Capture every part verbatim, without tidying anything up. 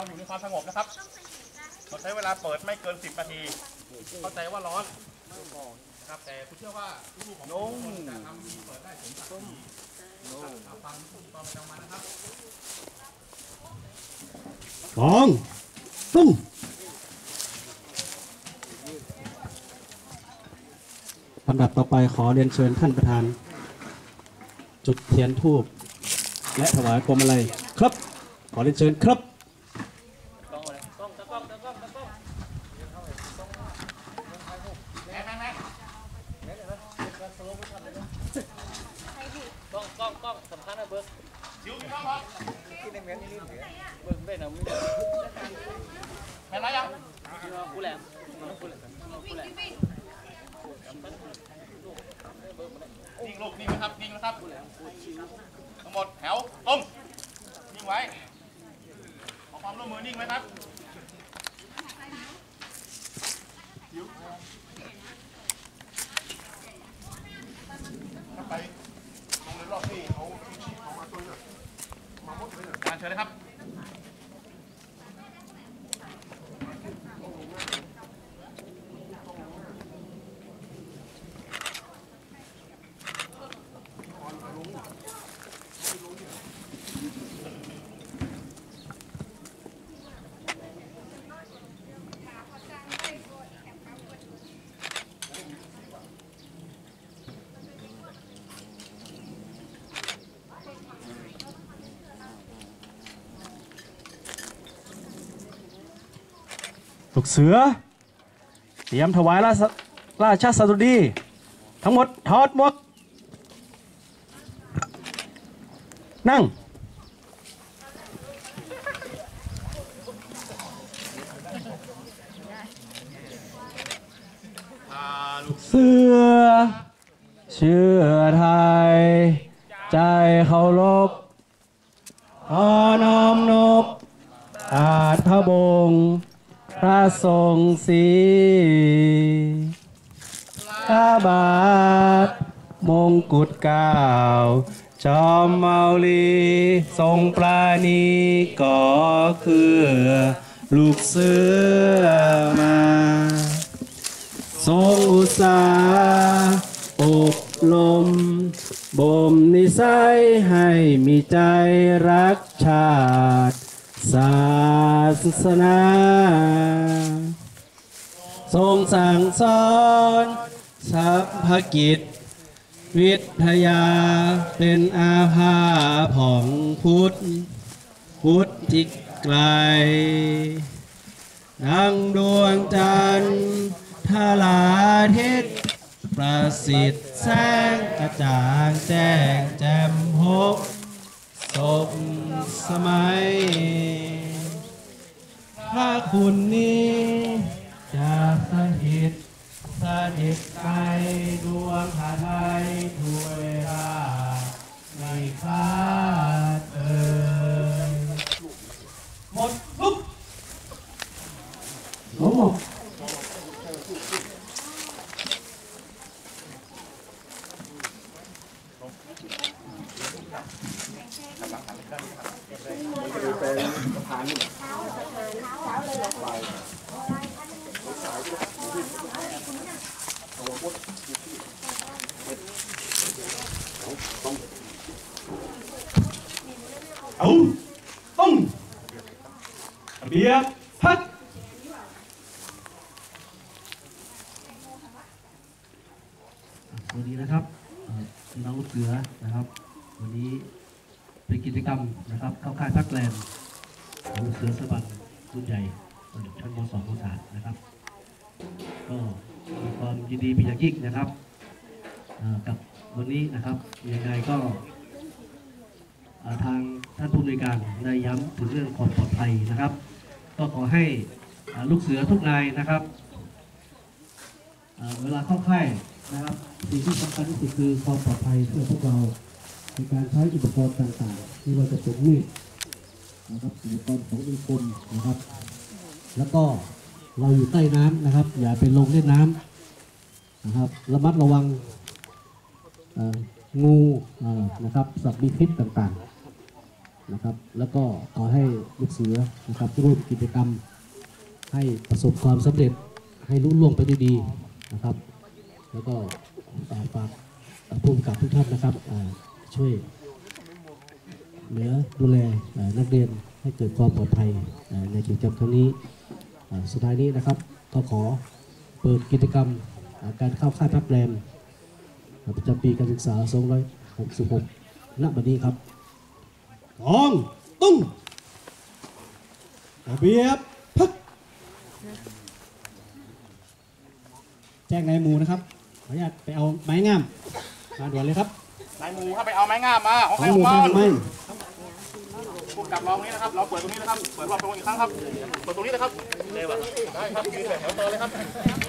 อยู่ในความสงบนะครับเราใช้เวลาเปิดไม่เกินสิบนาทีเข้าใจว่าร้อนนะครับแต่คุณเชื่อว่าลูกของน้องจะทำที่เปิดได้ถึงสามนาทีฟังตอนประจำวันนะครับสองตุ้งลำดับต่อไปขอเรียนเชิญท่านประธานจุดเทียนธูปและถวายพวงมาลัยครับขอเรียนเชิญครับกล้องกล้องกล้องสำคัญนะเบิร์ดชิวพี่น้องครับกินในเมนนี่เบิร์ดเบิร์ดนะมึงแม่ไรยังกูแหลมกูแหลมกูแหลมนิ่งลูกนิ่งนะครับนิ่งนะครับทั้งหมดแถวตรงนิ่งไว้ขอความร่วมมือนิ่งไหมครับไปตรงในรอบที่เขาชี้เขามาตัวเนี่ยมาหมดเลยการเชิญเลยครับลูกเสือเตรียมถวายราชราชสดุดีทั้งหมดถอดหมวกนั่งเสือเชื่อไทยใจเคารพขอน้อมนบอาจพระบงพระทรงศรีพระบาทมงกุฎเกล้าจอมเมาลีทรงปราณีก่อคือลูกเสือมาทรงอุตสาห์อบรมบ่มนิสัยให้มีใจรักชาติศาสนาทรงสั่งสอนสัพพกิจวิทยาเป็นอาภาของพุทธพุทธที่ไกลดังดวงจันทร์ทลาทิศประสิทธิ์แสงกระจ่างแจ้งแจ่มพบสมสมัยพระคุณนี้จะสถิตสถิตไปดวงหาไทยถวยราไม่คลาดเอ่ยหมดลุกหมดเอาต้องเบียบพัดสวัสดีนะครับน้องลูกเสือนะครับวันนี้เป็นกิจกรรมนะครับเข้าค่ายพักแรมของลูกเสือสบันรุ่นใหญ่ระดับชั้นม สอง ม สาม นะครับก็มีความยินดีเป็นอย่างยิ่งนะครับกับวันนี้นะครับยังไงก็ทางท่านผู้อำนวยการได้ย้ำถึงเรื่องความปลอดภัยนะครับก็ขอให้ลูกเสือทุกนายนะครับเวลาเข้าค่ายนะครับสิ่งที่สำคัญที่สุดคือความปลอดภัยเพื่อพวกเราในการใช้อุปกรณ์ต่างๆที่เราจะเป็นมีดนะครับอุปกรณ์ของมีคมนะครับแล้วก็เราอยู่ใต้น้ำนะครับอย่าไปลงเล่นน้ำนะครับระมัดระวังงูนะครับสัตว์มีพิษต่างๆนะครับแล้วก็ขอให้ลูกเสือนะครับร่วมกิจกรรมให้ประสบความสำเร็จให้รุ่งเรืองไปด้วยดีนะครับแล้วก็ฝากผู้กำกับทุกท่านนะครับช่วยเหลือดูแลนักเรียนให้เกิดความปลอดภัยในกิจกรรมครั้งนี้สุดท้ายนี้นะครับก็ขอเปิดกิจกรรมการเข้าค่ายพักแรมประจำปีการศึกษาสองพันห้าร้อยหกสิบหกณบัดนี้ครับกองตุ้งระเบียบพักแจ้งนายหมูนะครับขออนุญาตไปเอาไม้งามมาด่วนเลยครับนายหมูครับไปเอาไม้งามมาของใครของมันผู้กับรองนี้นะครับเราเปิดตรงนี้นะครับเปิดรอบตรงอีกครั้งครับเปิดตรงนี้นะครับได้ครับยืนแถวเตอเลยครับ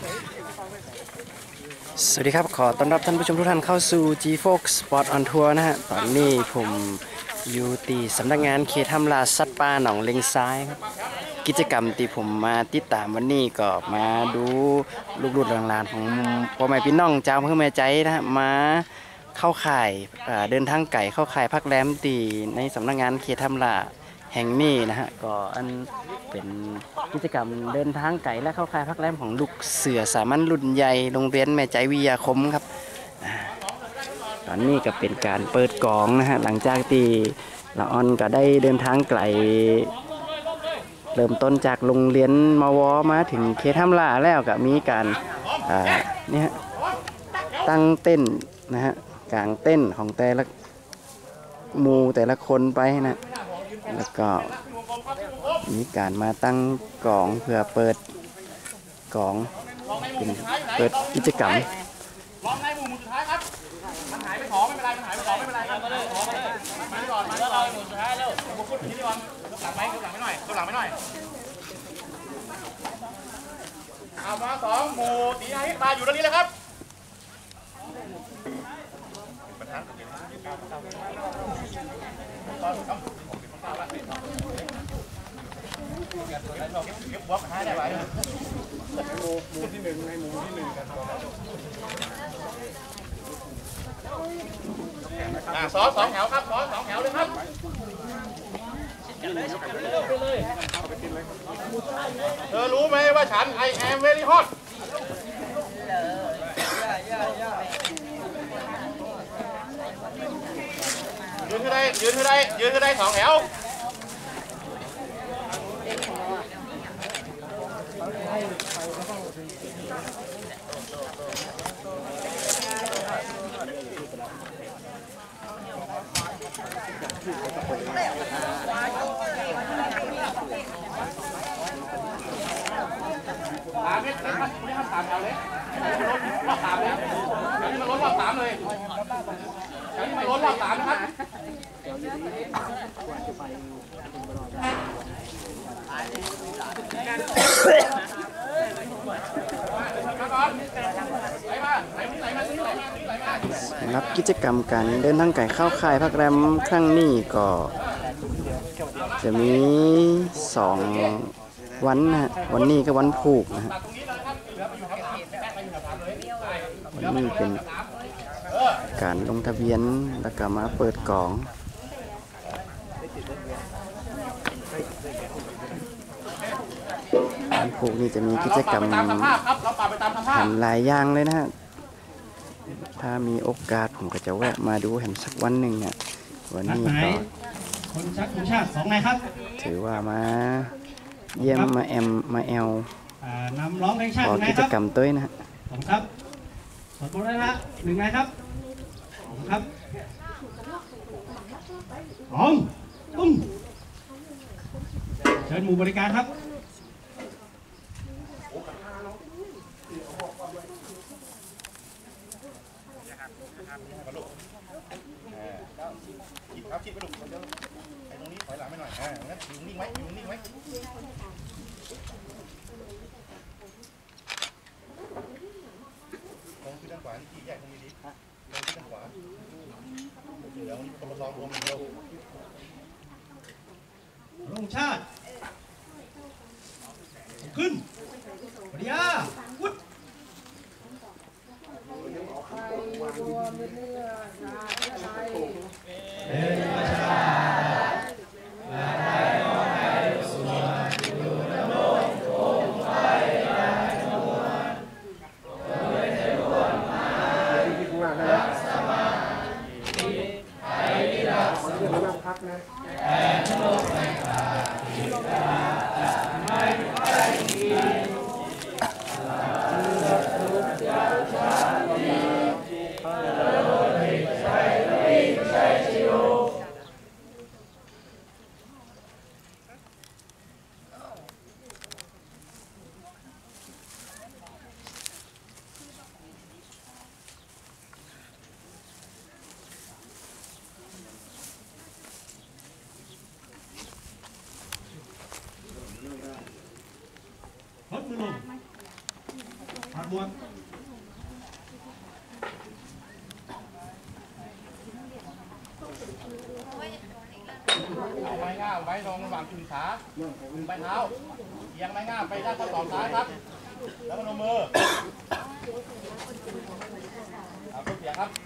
สวัสดีครับขอต้อนรับท่านผู้ชมทุกท่านเข้าสู่ G Fox Sport on Tour นะฮะตอนนี้ผมอยู่ที่สำนักงานเขตทำลาสัตว์ป่าหนองเลงซ้ายครับกิจกรรมที่ผมมาติดตามวันนี้ก็มาดูลูกๆหลานๆของพ่อแม่พี่น้องเจ้าเพื่อแม่ใจนะฮะมาเข้าข่ายเดินทางไก่เข้าข่ายพักแรมตีในสำนักงานเขตทำลาแห่งนี้นะฮะก็อันเป็นกิจกรรมเดินทางไก่และเข้าค่ายพักแรมของลูกเสือสามัญรุ่นใหญ่โรงเรียนแม่ใจวิทยาคมครับตอนนี้ก็เป็นการเปิดกองนะฮะหลังจากที่ละออนก็ได้เดินทางไกลเริ่มต้นจากโรงเรียนมวมาถึงเขตทำลาแล้วก็มีการเนี่ยตั้งเต้นนะฮะกลางเต้นของแต่ละหมู่แต่ละคนไปนะแล้วก็มีการมาตั้งกองเพื่อเปิดกองเป็นเปิดกิจกรรมลองในหมู่หมู่สุดท้ายครับมันหายไปสองไม่เป็นไรมันหายไปสองไม่เป็นไรครับมาเลยมาก่อนมาก่อนหมู่สุดท้ายแล้วมาพูดที่นี่ก่อนยกหลังไหมยกหลังไม่หน่อยยกหลังไม่หน่อยเอามาสองหมู่ตีอาทิตย์มาอยู่ตรงนี้เลยครับเก็บวับให้ได้ไหมหมู่หมู่ที่หนึ่งในหมู่ที่หนึ่งกันอ่าซ้อนสองแถวครับซ้อนสองแถวเลยครับเธอรู้ไหมว่าฉัน I am very hot ยืนขึ้นได้ยืนขึ้นได้ยืนขึ้นได้สองแถวสามเมตรเลยครับคุณได้ทำสามแถวเลยรอบสามเลยเดี๋ยวนี้มันล้นรอบสามเลยเดี๋ยวนี้มันล้นรอบสามนะครับสำหรับกิจกรรมการเดินทางไก่เข้าค่ายพักแรมครั้งนี้ก็จะมีสองวันนะฮะวันนี้ก็วันผูกนะฮะวันนี้เป็นการลงทะเบียนแล้วก็มาเปิดกองวันผูกนี่จะมีกิจกรรมทำหลายอย่างเลยนะฮะถ้ามีโอกาสผมก็จะแวะมาดูแห่งสักวันหนึ่งเนี่ยวันนี้ก็คนชักคนชาติสองนายครับถือว่ามาเยี่ยมมาแอมมาแอลนำร้องเพลงชาติขอกิจกรรมต้วยนะฮะผมครับขอบคุณนะฮะหนึ่งนายครับครับสองตุ้มเชิญหมู่บริการครับครับคิดไปดูไอ้ตรงนี้ถอยหลังไม่หน่อยอ่างั้นอยู่นิ่งไหมอยู่นิ่งไหมตรงที่ด้านขวาที่แยกตรงนี้ดิตรงที่ด้านขวาเดี๋ยวนี้คนละซองรวมเดียวลงชาติขึ้นปริยาวุฒิเป็นประชาลดมือลงผัดบวกเอาไม้ง่ามไว้ตรงระหว่างถึงขาถึงใบเท้าเอียงไม้ง่ามไปด้านข้อศอกซ้ายครับแล้วพนมมือเอาเสียงครับ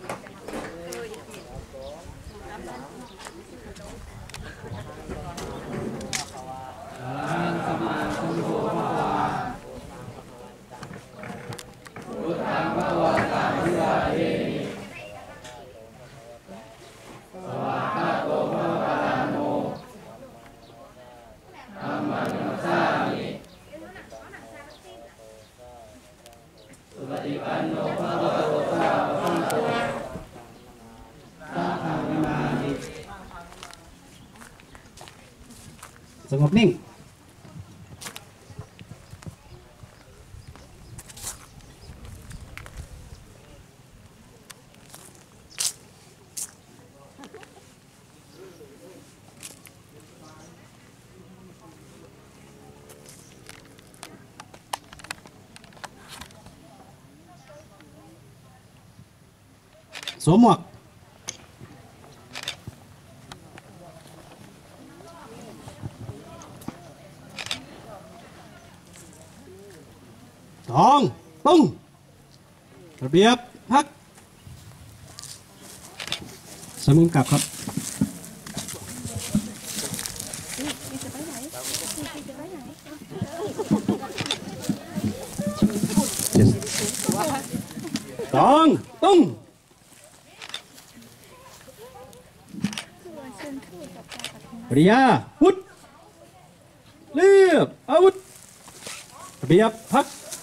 สงบนิ่งสวมหมวกตองตึ้งระเบียบพักสมุนกลับครับตองตึ้งปริยาพุทธเรียบอาวุธระเบียบพัก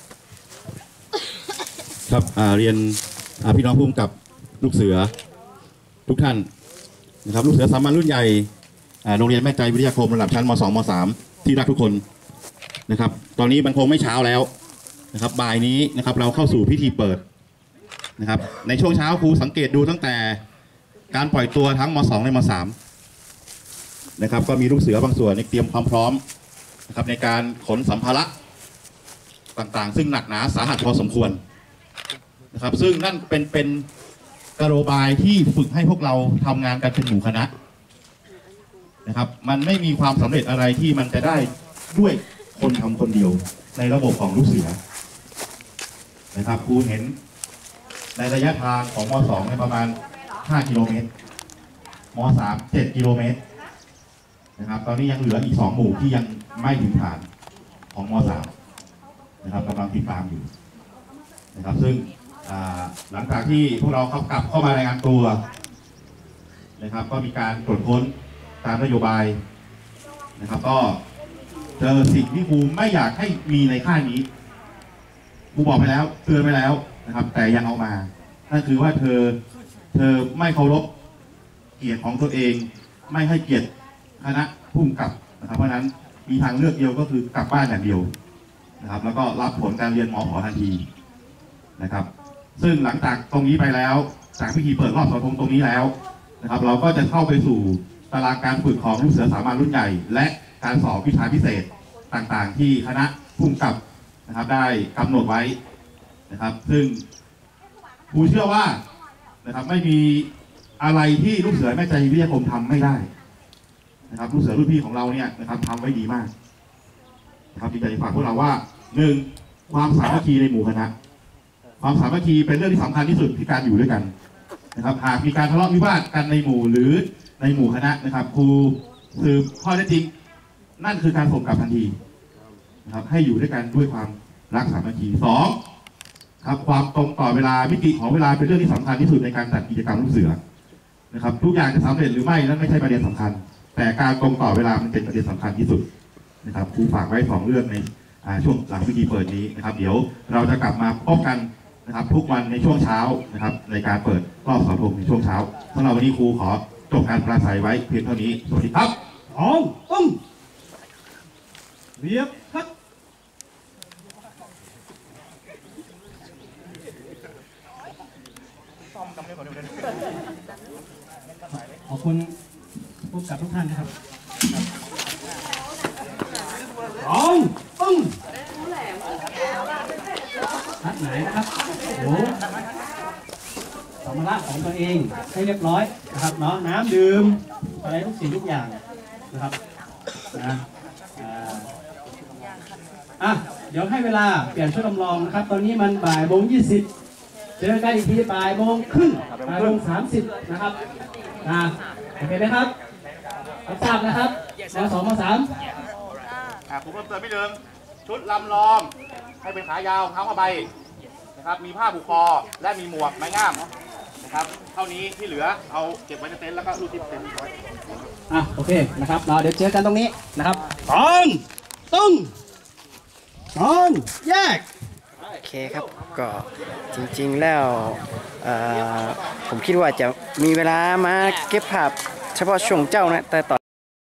ครับเรียนพี่น้องผู้กำกับลูกเสือทุกท่านนะครับลูกเสือสามัญรุ่นใหญ่โรงเรียนแม่ใจวิทยาคมระดับชั้นม สอง ม สาม ที่รักทุกคนนะครับตอนนี้มันคงไม่เช้าแล้วนะครับบ่ายนี้นะครับเราเข้าสู่พิธีเปิดนะครับในช่วงเช้าครูสังเกตดูตั้งแต่การปล่อยตัวทั้งม สอง และม สาม นะครับก็มีลูกเสือบางส่วนเตรียมความพร้อมนะครับในการขนสัมภาระต่างๆซึ่งหนักหนาสาหัสพอสมควรนะครับซึ่งนั่นเป็นเป็นกระโดบายที่ฝึกให้พวกเราทำงานกันเป็นหมู่คณะนะครับมันไม่มีความสำเร็จอะไรที่มันจะได้ด้วยคนทำคนเดียวในระบบของลูกเสือนะครับครูเห็นในระยะทางของม สอง ในประมาณห้ากิโลเมตรม สาม เจ็ดกิโลเมตรนะครับตอนนี้ยังเหลืออีกสองหมู่ที่ยังไม่ถึงฐานของม สาม นะครับกำลังติดตามอยู่นะครับซึ่งหลังจากที่พวกเราเข้ากลับเข้ามารายงานตัวนะครับก็มีการตรวจค้นตามนโยบายนะครับก็เจอสิ่งที่ครูไม่อยากให้มีในค่ายนี้ครูบอกไปแล้วเตือนไปแล้วนะครับแต่ยังเอามานั่นคือว่าเธอเธอไม่เคารพเกียรติของตัวเองไม่ให้เกียรติคณะผู้กำกับนะครับเพราะฉะนั้นมีทางเลือกเดียวก็คือกลับบ้านอย่างเดียวนะครับแล้วก็รับผลการเรียนม.ผ.ทันทีนะครับซึ่งหลังจากตรงนี้ไปแล้วจากพิธีเปิดรอบเสาธงตรงนี้แล้วนะครับเราก็จะเข้าไปสู่ตารางการฝึกของลูกเสือสามัญรุ่นใหญ่และการสอบวิชาพิเศษต่างๆที่คณะผู้กำกับนะครับได้กำหนดไว้นะครับซึ่งครูเชื่อว่านะครับไม่มีอะไรที่ลูกเสือแม่ใจวิทยาคมทำไม่ได้นะครับลูกเสือรุ่นพี่ของเราเนี่ยนะครับทำไว้ดีมากนะครับอยากจะฝากพวกเราว่าหนึ่งความสามัคคีในหมู่คณะความสามัคคีเป็นเรื่องที่สำคัญที่สุดที่การอยู่ด้วยกันนะครับหากมีการทะเลาะวิวาทกันในหมู่หรือในหมู่คณะนะครับครูสืบข้อเท็จจริงนั่นคือการส่งกลับทันทีนะครับให้อยู่ด้วยกันด้วยความรักสามัคคีสองครับความตรงต่อเวลามิติของเวลาเป็นเรื่องที่สำคัญที่สุดในการจัดกิจกรรมลูกเสือนะครับทุกอย่างจะสำเร็จหรือไม่นั่นไม่ใช่ประเด็นสำคัญแต่การตรงต่อเวลามันเป็นประเด็นสำคัญที่สุดนะครับครูฝากไว้สองเรื่องในช่วงหลังพิธีเปิดนี้นะครับเดี๋ยวเราจะกลับมาพบกันนะครับทุกวันในช่วงเช้านะครับในการเปิดรอบเสาธงในช่วงเช้าสำหรับวันนี้ครูขอจบการปราศัยไว้เพียงเท่านี้สวัสดีครับสองตุ้งเรียบคัดขอบคุณผู้กับทุกท่านนะครับสองตุ้งทัดไหนนะครับโอ้สัมภาระของตัวเองให้เรียบร้อยนะครับเนาะน้ำดื่มอะไรทุกสิ่งทุกอย่างนะครับนะอ่ะเดี๋ยวให้เวลาเปลี่ยนชุดลำลองนะครับตอนนี้มันบ่ายโมงยี่สิบเจอกันอีกทีบ่ายโมงครึ่งบ่ายโมงสามสิบนะครับนะโอเคไหมครับรับทราบนะครับมสองมสามผมเพิ่มเติมพี่เดิมชุดลำลองให้เป็นขายาวเท้าผ้าใบนะครับมีผ้าผูกคอและมีหมวกไม้งามนะครับเท่านี้ที่เหลือเอาเก็บไว้ในเต็นท์แล้วก็รูดที่เต็นท์ไว้อ่ะโอเคนะครับเราเดี๋ยวเจอกันตรงนี้นะครับตองตุ้งตองแยกโอเคครับก็จริงๆแล้วผมคิดว่าจะมีเวลามาเก็บภาพเฉพาะช่วงเจ้านะแต่ตอน